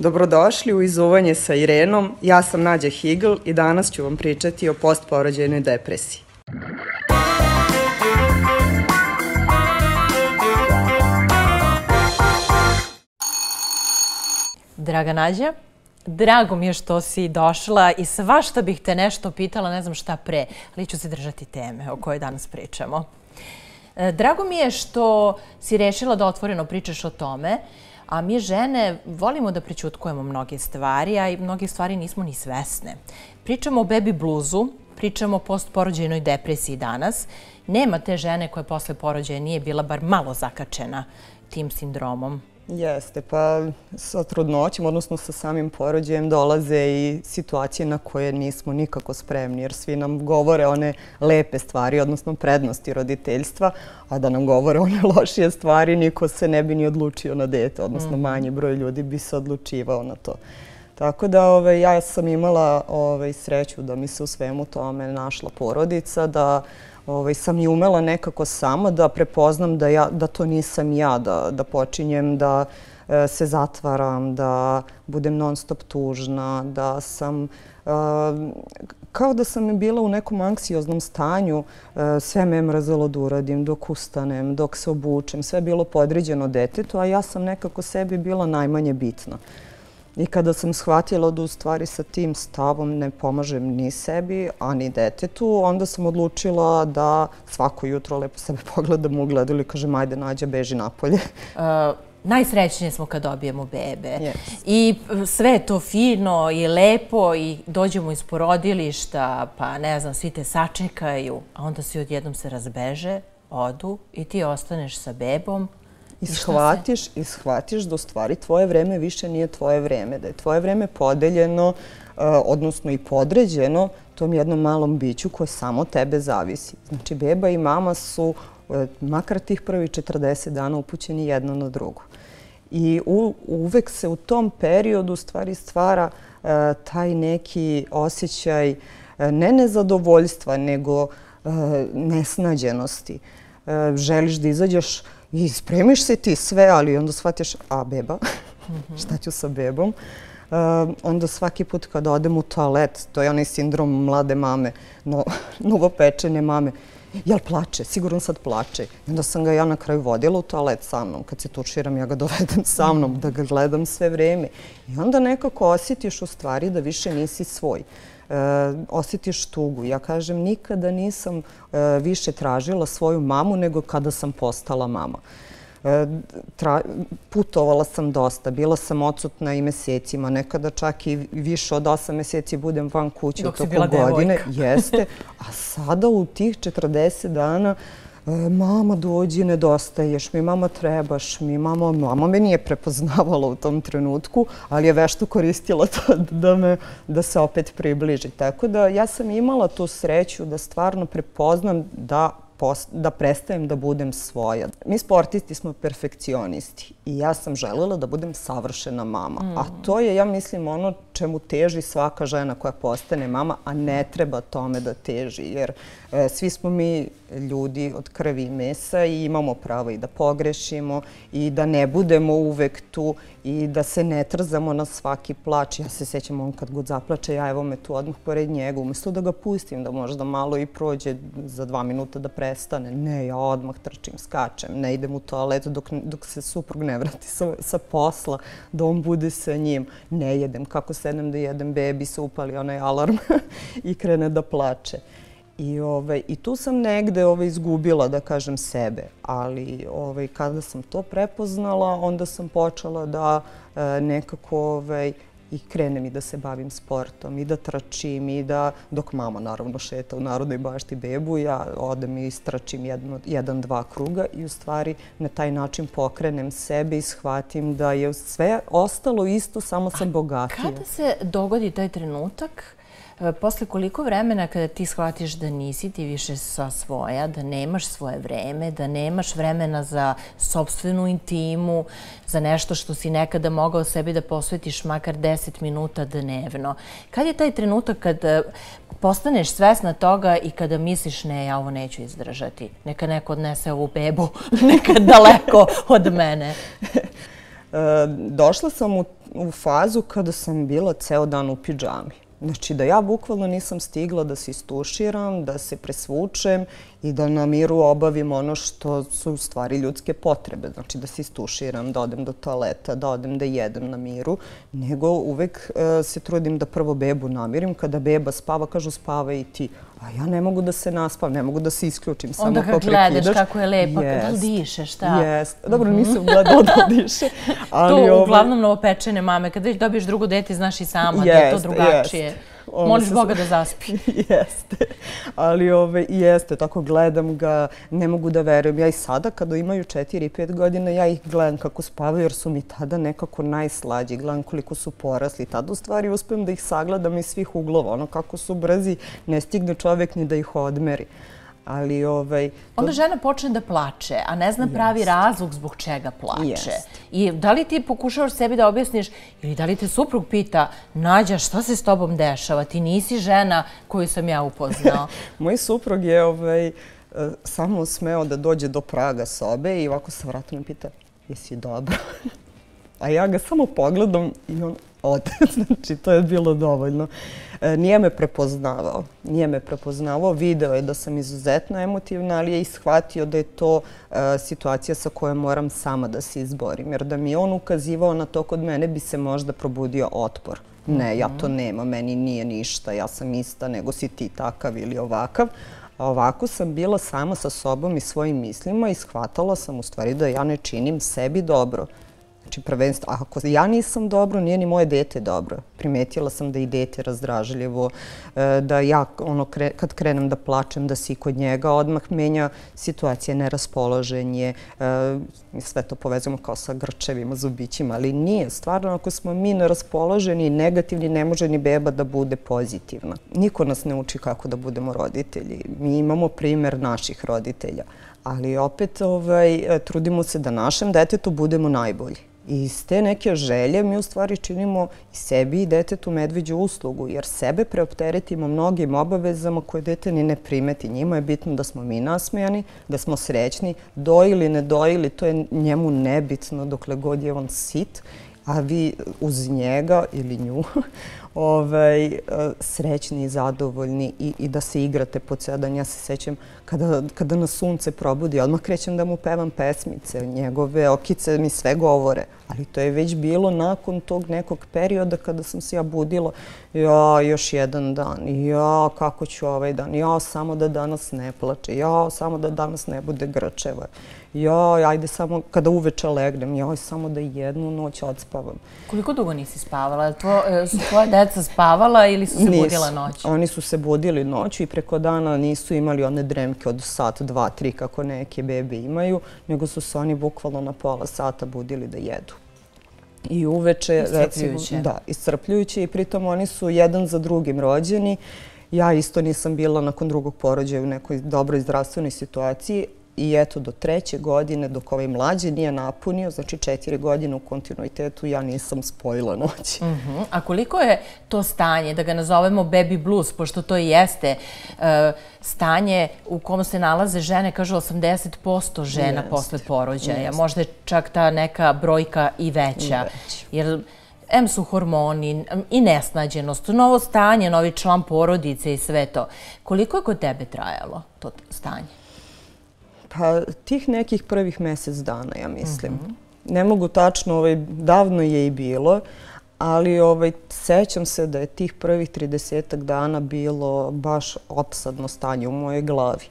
Dobrodošli u Izuvanje sa Irenom. Ja sam Nađa Higl i danas ću vam pričati o postporođajnoj depresiji. Draga Nađa, drago mi je što si došla i svašta bih te nešto pitala, ne znam šta pre, ali ću se držati teme o kojoj danas pričamo. Drago mi je što si rešila da otvoreno pričaš o tome, a mi žene volimo da prećutkujemo mnoge stvari, a i mnoge stvari nismo ni svesne. Pričamo o baby bluesu, pričamo o postporođajnoj depresiji danas. Nema te žene koja posle porođaja nije bila bar malo zakačena tim sindromom. Jeste, pa sa trudnoćom, odnosno sa samim porođajem dolaze i situacije na koje nismo nikako spremni, jer svi nam govore one lepe stvari, odnosno prednosti roditeljstva, a da nam govore one lošije stvari, niko se ne bi ni odlučio na dete, odnosno manji broj ljudi bi se odlučivao na to. Tako da ja sam imala sreću da mi se u svemu tome našla porodica, da sam i umela nekako sama da prepoznam da to nisam ja, da počinjem da se zatvaram, da budem non stop tužna, da sam kao da sam bila u nekom anksioznom stanju, sve me je mrzelo da uradim dok ustanem, dok se obučem, sve je bilo podređeno detetu, a ja sam nekako sebi bila najmanje bitna. I kada sam shvatila da u stvari sa tim stavom ne pomažem ni sebi, a ni detetu, onda sam odlučila da svako jutro lepo sebe pogledam u ogledalu i kažem ajde Nađa, beži napolje. Najsrećnije smo kad dobijemo bebe. I sve je to fino i lepo i dođemo iz porodilišta, pa ne znam, svi te sačekaju, a onda svi odjednom se razbeže, odu i ti ostaneš sa bebom. I shvatiš da u stvari tvoje vreme više nije tvoje vreme, da je tvoje vreme podeljeno, odnosno i podređeno tom jednom malom biću koje samo tebe zavisi. Znači, beba i mama su, makar tih prvi 40 dana, upućeni jedno na drugo. I uvek se u tom periodu stvari stvara taj neki osjećaj ne nezadovoljstva, nego nesnađenosti. Želiš da izađeš i spremiš se ti sve, ali onda shvatiš, a beba, šta ću sa bebom? Onda svaki put kada odem u toalet, to je onaj sindrom mlade mame, novopečene mame, jel plače? Sigurno sad plače. I onda sam ga ja na kraju vodila u toalet sa mnom. Kad se tuširam, ja ga dovedem sa mnom, da ga gledam sve vreme. I onda nekako osjetiš u stvari da više nisi svoj. Osjetiš tugu. Ja kažem, nikada nisam više tražila svoju mamu nego kada sam postala mama. Putovala sam dosta, bila sam odsutna i mesecima, nekada čak i više od 8 meseci budem van kuće u toku godine. Jeste, a sada u tih 40 dana mama dođi, nedostaješ mi, mama trebaš mi, mama me nije prepoznavala u tom trenutku, ali je vešto koristila to da se opet približi. Tako da ja sam imala tu sreću da stvarno prepoznam da prestajem da budem svoja. Mi sportisti smo perfekcionisti i ja sam želela da budem savršena mama. A to je, ja mislim, ono čemu teži svaka žena koja postane mama, a ne treba tome da teži, jer svi smo mi ljudi od krvi i mesa i imamo pravo i da pogrešimo i da ne budemo uvek tu i da se ne trzamo na svaki plač. Ja se sećam, on kad god zaplače, ja evo me tu odmah pored njega, umjesto da ga pustim, da možda malo i prođe za 2 minuta da prestane. Ne, ja odmah trčim, skačem, ne idem u toalet dok se suprug ne vrati sa posla, da on bude sa njim. Ne jedem, kako sedem da jedem, bebi se upali onaj alarm i krene da plače. I tu sam negde izgubila, da kažem, sebe. Ali kada sam to prepoznala, onda sam počela da nekako i krenem i da se bavim sportom i da trčim i da, dok mama naravno šeta u Narodnoj bašti bebu, ja odem i istračim 1-2 kruga i u stvari na taj način pokrenem sebe i shvatim da je sve ostalo isto, samo sam bogatija. Kada se dogodi taj trenutak, posle koliko vremena kada ti shvatiš da nisi ti više sva svoja, da nemaš svoje vreme, da nemaš vremena za sopstvenu intimu, za nešto što si nekada mogao sebi da posvetiš makar 10 minuta dnevno. Kad je taj trenutak kad postaneš svesna toga i kada misliš ne, ja ovo neću izdržati, neka neko odnese ovu bebu nekad daleko od mene? Došla sam u fazu kada sam bila ceo dan u pidžami. Znači da ja bukvalno nisam stigla da se istuširam, da se presvučem i da na miru obavim ono što su u stvari ljudske potrebe. Znači da se istuširam, da odem do toaleta, da odem da jedem na miru, nego uvek se trudim da prvo bebu namirim. Kada beba spava, kažu spava i ti. A ja ne mogu da se naspavam, ne mogu da se isključim. Onda kad gledaš kako je lepo, da li diše, šta? Jeste. Dobro, nisam gledala da diše. To uglavnom novopečene mame, kad već dobiješ drugo dete, znaš i sama da je to drugačije. Moliš Boga da zaspi. Jeste. Ali jeste, tako gledam ga, ne mogu da verujem. Ja i sada, kada imaju 4 i 5 godina, ja ih gledam kako spavaju, jer su mi tada nekako najslađi. Gledam koliko su porasli. Tada u stvari uspijem da ih sagledam iz svih uglova. Ono kako su brzi, ne stigne čovjek ni da ih odmeri. Ali onda žena počne da plače, a ne zna pravi razlog zbog čega plače. I da li ti pokušavaš sebi da objasniš ili da li te suprug pita Nađa, šta se s tobom dešava? Ti nisi žena koju sam ja upoznao. Moj suprug je samo smeo da dođe do praga sobe i ovako sa vratom pita jesi dobro? A ja ga samo pogledam i on ode. Znači, to je bilo dovoljno. Nije me prepoznavao. Video je da sam izuzetno emotivna, ali je ishvatio da je to situacija sa kojom moram sama da se izborim. Jer da mi je on ukazivao na to, kod mene bi se možda probudio otpor. Ne, ja to nemam, meni nije ništa, ja sam ista, nego si ti takav ili ovakav. A ovako sam bila sama sa sobom i svojim mislima i shvatala sam u stvari da ja ne činim sebi dobro. Znači, prvenstvo, ako ja nisam dobro, nije ni moje dete dobro. Primetila sam da i dete razdražljivo, da ja kad krenem da plačem, da se i kod njega odmah menja situacija, neraspoloženje, sve to povezujemo kao sa grčevima, zubićima, ali nije. Stvarno, ako smo mi neraspoloženi i negativni, ne može ni beba da bude pozitivna. Niko nas ne uči kako da budemo roditelji. Mi imamo primer naših roditelja, ali opet trudimo se da našem detetu budemo najbolji. I iz te neke želje mi u stvari činimo i sebi i detetu medveđu uslugu, jer sebe preopteretimo mnogim obavezama koje dete ni ne primeti. Njima je bitno da smo mi nasmejani, da smo srećni, dojili, ne dojili, to je njemu nebitno dokle god je on sit, a vi uz njega ili nju srećni i zadovoljni i da se igrate po ceo dan. Ja se sećam kada nas sunce probudi, odmah krećem da mu pevam pesmice, njegove okice mi sve govore. Ali to je već bilo nakon tog nekog perioda kada sam se ja budila, ja, još jedan dan, ja, kako ću ovaj dan, ja, samo da danas ne plače, ja, samo da danas ne bude grčeva, ja, ajde samo kada uveče legnem, ja, samo da jednu noć odspavam. Koliko dugo nisi spavala? Su tvoje deca spavala ili su se budila noć? Oni su se budili noću i preko dana nisu imali one dremke od sat, 2, 3 kako neke bebe imaju, nego su se oni bukvalno na pola sata budili da jedu. I uveče, recimo, da, iscrpljujuće i pritom oni su jedan za drugim rođeni. Ja isto nisam bila nakon drugog porođaja u nekoj dobroj zdravstvenoj situaciji i eto do 3. godine dok ovaj mlađi nije napunio, znači 4 godine u kontinuitetu, ja nisam spojila noći. A koliko je to stanje, da ga nazovemo baby blues, pošto to i jeste stanje u kom se nalaze žene, kažu 80% žena posle porođaja, možda je čak ta neka brojka i veća, jer em su hormoni i nesnađenost, novo stanje, novi član porodice i sve to. Koliko je kod tebe trajalo to stanje? Pa tih nekih prvih mjesec dana, ja mislim. Ne mogu tačno, davno je i bilo, ali sećam se da je tih prvih 30 dana bilo baš opsadno stanje u mojoj glavi.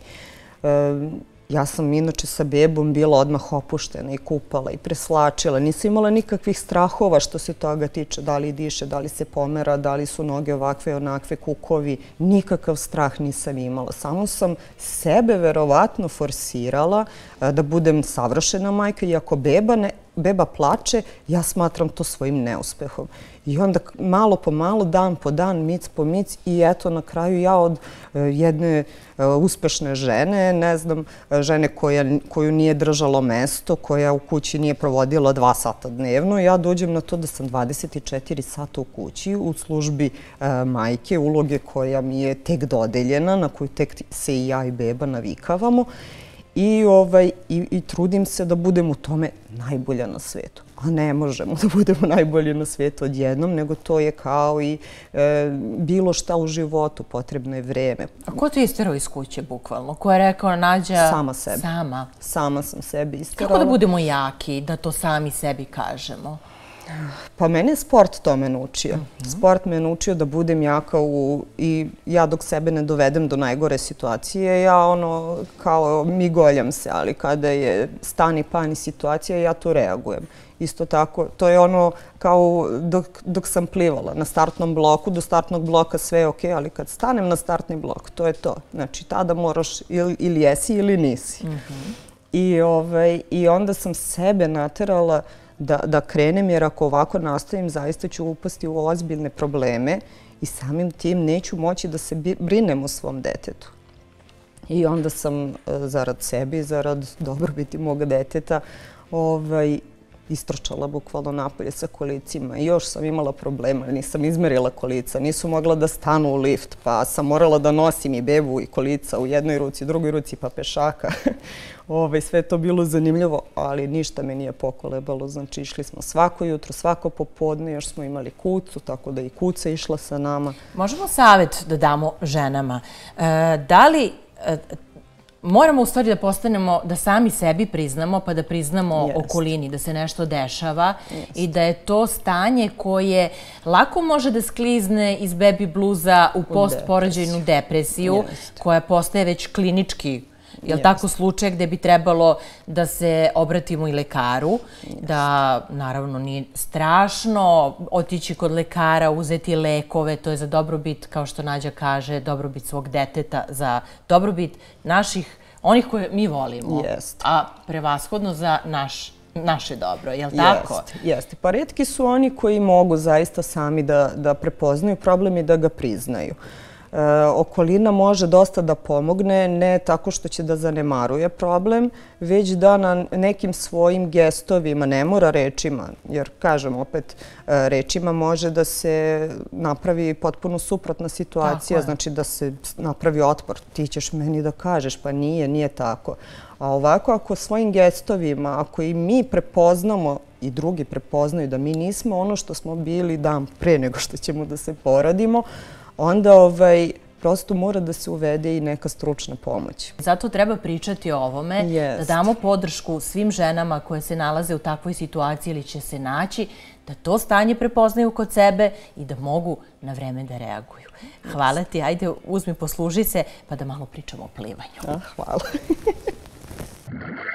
Ja sam inače sa bebom bila odmah opuštena i kupala i preslačila. Nisam imala nikakvih strahova što se toga tiče, da li diše, da li se pomera, da li su noge ovakve, onakve, kukovi. Nikakav strah nisam imala. Samo sam sebe verovatno forsirala da budem savršena majka i ako beba plače, ja smatram to svojim neuspehom. I onda malo po malo, dan po dan, mic po mic i eto na kraju ja od jedne uspešne žene, ne znam, žene koju nije držalo mesto, koja u kući nije provodila 2 sata dnevno, ja dođem na to da sam 24 sata u kući u službi majke, uloge koja mi je tek dodeljena, na koju tek se i ja i beba navikavamo. I trudim se da budem u tome najbolja na svetu. a ne možemo da budemo najbolji na svijetu odjednom, nego to je kao i bilo šta u životu, potrebno je vreme. A ko te isterao iz kuće, bukvalno? Ko je rekao, Nađa... Sama sebe. Sama? Sama sam sebi isterala. Kako da budemo jaki, da to sami sebi kažemo? Pa mene je sport tome naučio. Sport me je naučio da budem jaka i ja dok sebe ne dovedem do najgore situacije, ja ono kao migoljam se, ali kada je stani pani situacija, ja tu reagujem. Isto tako, to je ono kao dok sam plivala na startnom bloku, do startnog bloka sve je okej, ali kad stanem na startni blok, to je to. Znači, tada moraš ili jesi ili nisi. I onda sam sebe naterala da krenem, jer ako ovako nastavim, zaista ću upasti u ozbiljne probleme i samim tim neću moći da se brinem o svom detetu. I onda sam zarad sebe i zarad dobrobiti moga deteta istrčala bukvalno napolje sa kolicima. I još sam imala problema, nisam izmerila kolica, nisu mogla da stanu u lift, pa sam morala da nosim i bebu i kolica u jednoj ruci, drugoj ruci, pa pešaka. Sve je to bilo zanimljivo, ali ništa me nije pokolebalo. Znači, išli smo svako jutro, svako popodne, još smo imali kucu, tako da i kuca išla sa nama. Možemo savjet da damo ženama. Da li moramo u stvari da postanemo, da sami sebi priznamo, pa da priznamo okolini, da se nešto dešava i da je to stanje koje lako može da sklizne iz baby bluza u postporođajnu depresiju, koja postaje već klinički, je li tako, slučaj gde bi trebalo da se obratimo i lekaru, da naravno nije strašno otići kod lekara, uzeti lekove, to je za dobrobit, kao što Nađa kaže, dobrobit svog deteta, za dobrobit naših, onih koje mi volimo, a prevashodno za naše dobro, je li tako? Jeste. Pa retki su oni koji mogu zaista sami da prepoznaju problem i da ga priznaju. Okolina može dosta da pomogne, ne tako što će da zanemaruje problem, već da na nekim svojim gestovima, ne mora rečima, jer kažem opet, rečima može da se napravi potpuno suprotna situacija, znači da se napravi otpor. Ti ćeš meni da kažeš, pa nije tako. A ovako, ako svojim gestovima, ako i mi prepoznamo i drugi prepoznaju da mi nismo ono što smo bili dan pre nego što ćemo da se porodimo, onda prosto mora da se uvede i neka stručna pomoć. Zato treba pričati o ovome, da damo podršku svim ženama koje se nalaze u takvoj situaciji ili će se naći, da to stanje prepoznaju kod sebe i da mogu na vreme da reaguju. Hvala ti, ajde uzmi, posluži se, pa da malo pričamo o plivanju. Hvala.